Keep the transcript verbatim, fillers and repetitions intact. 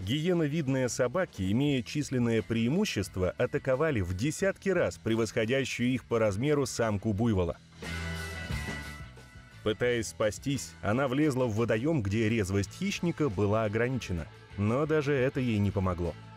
Гиеновидные собаки, имея численное преимущество, атаковали в десятки раз превосходящую их по размеру самку буйвола. Пытаясь спастись, она влезла в водоем, где резвость хищника была ограничена. Но даже это ей не помогло.